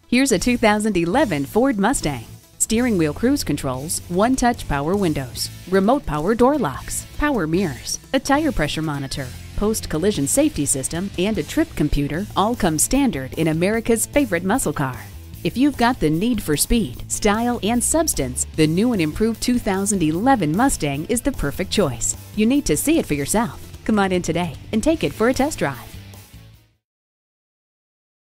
Here's a 2011 Ford Mustang. Steering wheel cruise controls, one-touch power windows, remote power door locks, power mirrors, a tire pressure monitor, post-collision safety system, and a trip computer all come standard in America's favorite muscle car. If you've got the need for speed, style, and substance, the new and improved 2011 Mustang is the perfect choice. You need to see it for yourself. Come on in today and take it for a test drive.